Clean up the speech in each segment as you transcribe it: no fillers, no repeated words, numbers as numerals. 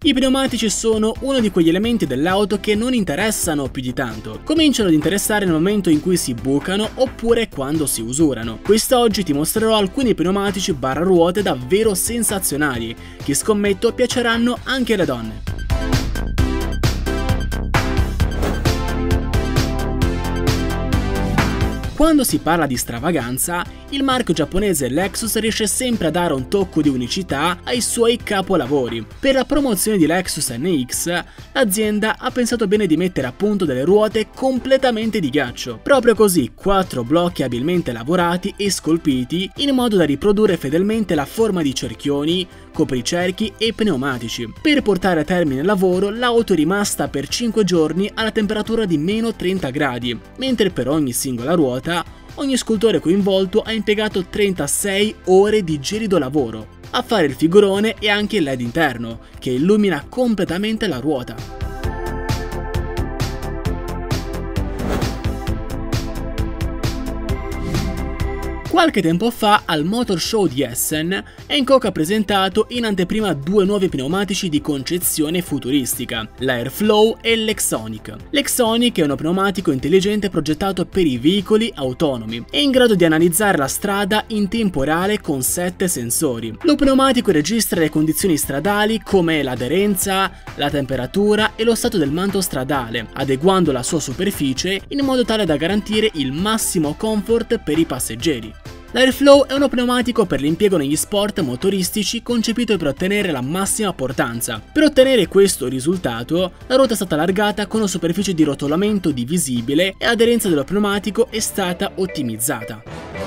I pneumatici sono uno di quegli elementi dell'auto che non interessano più di tanto. Cominciano ad interessare nel momento in cui si bucano oppure quando si usurano. Quest'oggi ti mostrerò alcuni pneumatici barra ruote davvero sensazionali, che scommetto piaceranno anche alle donne. Quando si parla di stravaganza, il marchio giapponese Lexus riesce sempre a dare un tocco di unicità ai suoi capolavori. Per la promozione di Lexus NX, l'azienda ha pensato bene di mettere a punto delle ruote completamente di ghiaccio. Proprio così, 4 blocchi abilmente lavorati e scolpiti in modo da riprodurre fedelmente la forma di cerchioni, copricerchi e pneumatici. Per portare a termine il lavoro, l'auto è rimasta per 5 giorni alla temperatura di meno 30 gradi, mentre per ogni singola ruota ogni scultore coinvolto ha impiegato 36 ore di gelido lavoro a fare il figurone e anche il LED interno, che illumina completamente la ruota. Qualche tempo fa al Motor Show di Essen, Hankook ha presentato in anteprima 2 nuovi pneumatici di concezione futuristica, l'Airflow e l'Exonic. L'Exonic è uno pneumatico intelligente progettato per i veicoli autonomi, è in grado di analizzare la strada in tempo reale con 7 sensori. Lo pneumatico registra le condizioni stradali come l'aderenza, la temperatura e lo stato del manto stradale, adeguando la sua superficie in modo tale da garantire il massimo comfort per i passeggeri. L'Airflow è uno pneumatico per l'impiego negli sport motoristici concepito per ottenere la massima portanza. Per ottenere questo risultato, la ruota è stata allargata con una superficie di rotolamento divisibile e l'aderenza dello pneumatico è stata ottimizzata.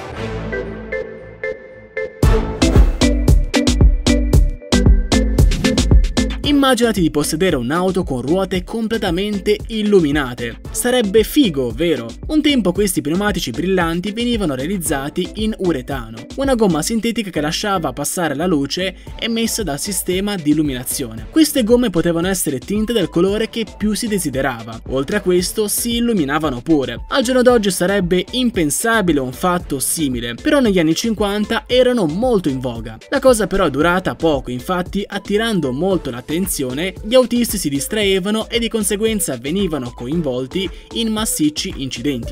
Immaginati di possedere un'auto con ruote completamente illuminate. Sarebbe figo, vero? Un tempo questi pneumatici brillanti venivano realizzati in uretano, una gomma sintetica che lasciava passare la luce emessa dal sistema di illuminazione. Queste gomme potevano essere tinte del colore che più si desiderava. Oltre a questo si illuminavano pure. Al giorno d'oggi sarebbe impensabile un fatto simile, però negli anni 50 erano molto in voga. La cosa però è durata poco, infatti attirando molto l'attenzione gli autisti si distraevano e di conseguenza venivano coinvolti in massicci incidenti.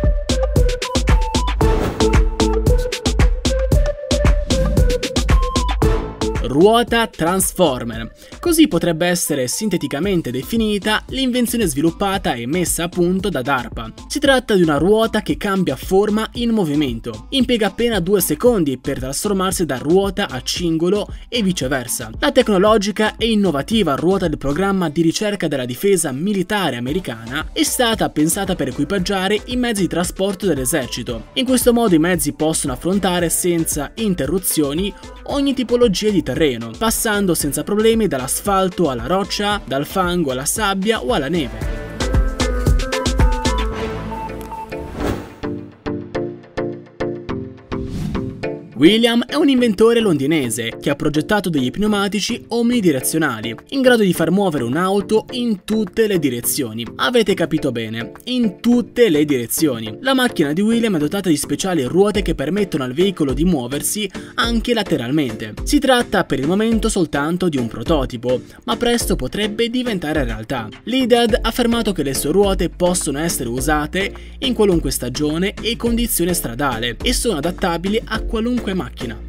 Ruota Transformer. Così potrebbe essere sinteticamente definita l'invenzione sviluppata e messa a punto da DARPA. Si tratta di una ruota che cambia forma in movimento. Impiega appena 2 secondi per trasformarsi da ruota a cingolo e viceversa. La tecnologica e innovativa ruota del programma di ricerca della difesa militare americana è stata pensata per equipaggiare i mezzi di trasporto dell'esercito. In questo modo i mezzi possono affrontare senza interruzioni ogni tipologia di terreno, passando senza problemi dall'asfalto alla roccia, dal fango alla sabbia o alla neve. William è un inventore londinese che ha progettato degli pneumatici omnidirezionali, in grado di far muovere un'auto in tutte le direzioni. Avete capito bene, in tutte le direzioni. La macchina di William è dotata di speciali ruote che permettono al veicolo di muoversi anche lateralmente. Si tratta per il momento soltanto di un prototipo, ma presto potrebbe diventare realtà. L'Idad ha affermato che le sue ruote possono essere usate in qualunque stagione e condizione stradale e sono adattabili a qualunque macchina.